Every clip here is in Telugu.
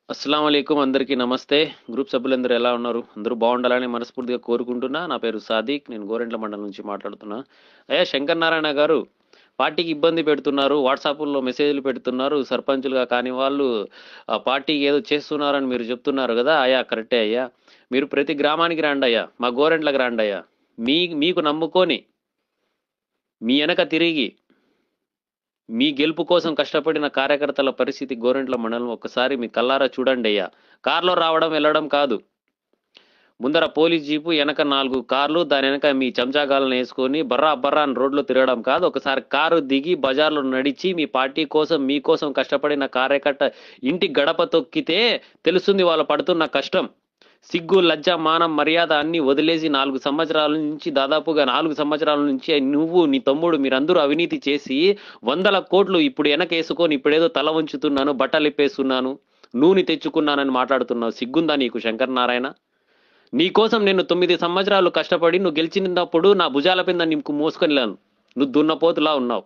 అస్సలం వాలేకుమ్ అందరికీ నమస్తే. గ్రూప్ సభ్యులందరూ ఎలా ఉన్నారు? అందరూ బాగుండాలని మనస్ఫూర్తిగా కోరుకుంటున్నా. నా పేరు సాదిక్, నేను గోరెంట్ల మండలం నుంచి మాట్లాడుతున్నా. అయ్యా శంకర్ నారాయణ గారు, పార్టీకి ఇబ్బంది పెడుతున్నారు, వాట్సాప్లో మెసేజ్లు పెడుతున్నారు, సర్పంచులుగా కాని వాళ్ళు పార్టీకి ఏదో చేస్తున్నారని మీరు చెప్తున్నారు కదా అయ్యా. కరెక్టే అయ్యా, మీరు ప్రతి గ్రామానికి రండి అయ్యా, మా గోరెంట్లకు రండి అయ్యా. మీకు నమ్ముకొని మీ వెనక తిరిగి మీ గెలుపు కోసం కష్టపడిన కార్యకర్తల పరిస్థితి గోరెంట్ల మండలం ఒక్కసారి మీ కల్లారా చూడండి అయ్యా. కార్లో రావడం వెళ్ళడం కాదు, ముందర పోలీస్ జీపు, వెనక 4 కార్లు, దాని వెనక మీ చెంచాగాలను వేసుకొని బర్రా బర్రా అని రోడ్లో తిరగడం కాదు. ఒకసారి కారు దిగి బజార్లో నడిచి మీ పార్టీ కోసం మీకోసం కష్టపడిన కార్యకర్త ఇంటి గడప తొక్కితే తెలుస్తుంది వాళ్ళు పడుతున్న కష్టం. సిగ్గు, లజ్జ, మానం, మర్యాద అన్ని వదిలేసి 4 సంవత్సరాల నుంచి, దాదాపుగా 4 సంవత్సరాల నుంచి నువ్వు నీ తమ్ముడు మీరందరూ అవినీతి చేసి 100 కోట్లు ఇప్పుడు వెనకేసుకొని ఇప్పుడేదో తల వంచుతున్నాను, బట్టలు ఇప్పేస్తున్నాను, నూనె తెచ్చుకున్నానని మాట్లాడుతున్నావు. సిగ్గుందా నీకు శంకర్ నారాయణ? నీకోసం నేను 9 సంవత్సరాలు కష్టపడి నువ్వు గెలిచినప్పుడు నా భుజాల కింద నీకు మోసుకొని లేను, నువ్వు దున్నపోతులా ఉన్నావు.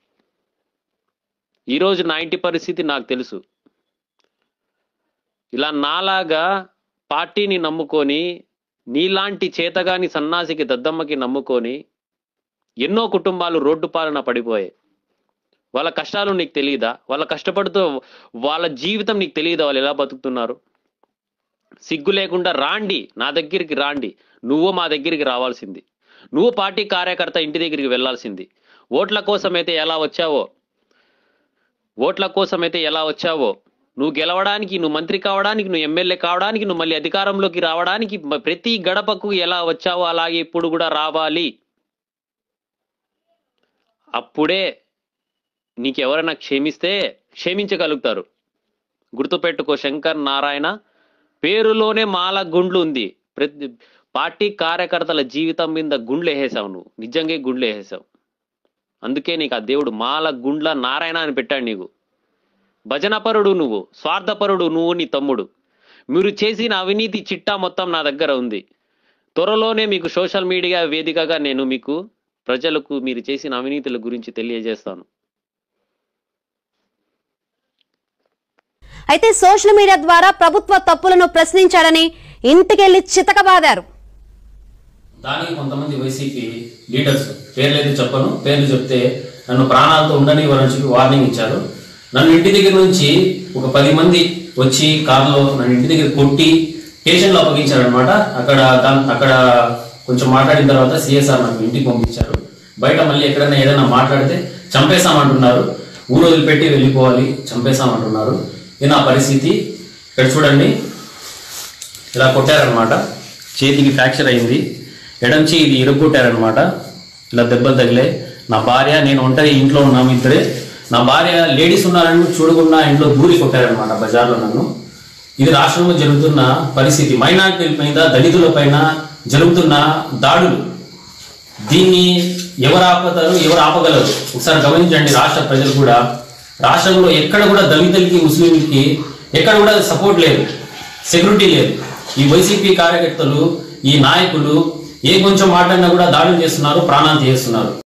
ఈరోజు నా ఇంటి పరిస్థితి నాకు తెలుసు. ఇలా నాలాగా పార్టీని నమ్ముకొని, నీలాంటి చేతగాని సన్నాసికి దద్దమ్మకి నమ్ముకొని ఎన్నో కుటుంబాలు రోడ్డు పాలన పడిపోయాయి. వాళ్ళ కష్టాలు నీకు తెలియదా? వాళ్ళ కష్టపడుతూ వాళ్ళ జీవితం నీకు తెలియదా? వాళ్ళు ఎలా బతుకుతున్నారు? సిగ్గు లేకుండా రాండి, నా దగ్గరికి రాండి. నువ్వు మా దగ్గరికి రావాల్సింది, నువ్వు పార్టీ కార్యకర్త ఇంటి దగ్గరికి వెళ్లాల్సింది. ఓట్ల కోసమైతే ఎలా వచ్చావో, నువ్వు గెలవడానికి, నువ్వు మంత్రి కావడానికి, నువ్వు ఎమ్మెల్యే కావడానికి, నువ్వు మళ్ళీ అధికారంలోకి రావడానికి ప్రతి గడపకు ఎలా వచ్చావో అలాగే ఇప్పుడు కూడా రావాలి. అప్పుడే నీకెవరైనా క్షమించగలుగుతారు. గుర్తుపెట్టుకో, శంకర్ నారాయణ పేరులోనే మాల గుండ్లు ఉంది. ప్రతి పార్టీ కార్యకర్తల జీవితం మీద గుండ్లు వేసేసావు, నువ్వు నిజంగా గుండ్లు వేసేసావు. అందుకే నీకు ఆ దేవుడు మాల గుండ్ల నారాయణ అని పెట్టాడు. నీకు భజనపరుడు, నువ్వు స్వార్థపరుడు, నువ్వు నీ తమ్ముడు. మీరు చేసిన అవినీతి చిట్టా మొత్తం నా దగ్గర ఉంది. త్వరలోనే మీకు సోషల్ మీడియా వేదికగా నేను మీకు ప్రజలకు మీరు చేసిన అవినీతుల గురించి తెలియజేస్తాను. అయితే సోషల్ మీడియా ద్వారా ప్రభుత్వ తప్పులను ప్రశ్నించాడని ఇంటికెళ్లి చితకబాదారు. దానికి కొంతమంది వైసీపీ లీడర్స్, పేర్లైతే చెప్పను, పేర్లు చెప్తే నన్ను ప్రాణాలతో ఉండనివ్వరని చెప్పి వార్నింగ్ ఇచ్చారు. నన్ను ఇంటి దగ్గర నుంచి ఒక 10 మంది వచ్చి కారులో నన్ను ఇంటి దగ్గర కొట్టి స్టేషన్లో అప్పగించారనమాట. అక్కడ కొంచెం మాట్లాడిన తర్వాత సిఎస్ఆర్ నాకు ఇంటికి పంపించారు. బయట మళ్ళీ ఎక్కడైనా ఏదైనా మాట్లాడితే చంపేశామంటున్నారు, ఊరు వదిలిపెట్టి వెళ్ళిపోవాలి, చంపేశామంటున్నారు. ఇది నా పరిస్థితి. ఇక్కడ చూడండి, ఇలా కొట్టారనమాట. చేతికి ఫ్రాక్చర్ అయింది, ఎడంచి ఇది ఇరుక్కొట్టారనమాట. ఇలా దెబ్బలు తగిలే. నా భార్య, నేను ఒంటరి ఇంట్లో ఉన్నాము ఇద్దరే. నా భార్య లేడీస్ ఉన్నారని చూడకుండా ఇంట్లో దూరి కొట్టారనమాట బజార్లో నన్ను. ఇది రాష్ట్రంలో జరుగుతున్న పరిస్థితి. మైనారిటీల మీద, దళితుల పైన జరుగుతున్న దాడులు. దీన్ని ఎవరు ఆపుతారు, ఎవరు ఆపగలరు? ఒకసారి గమనించండి రాష్ట్ర ప్రజలు కూడా. రాష్ట్రంలో ఎక్కడ కూడా దళితులకి, ముస్లింలకి ఎక్కడ కూడా సపోర్ట్ లేదు, సెక్యూరిటీ లేదు. ఈ వైసీపీ కార్యకర్తలు, ఈ నాయకులు ఏ కొంచెం మాట్లాడినా కూడా దాడులు చేస్తున్నారు, ప్రాణాలు చేస్తున్నారు.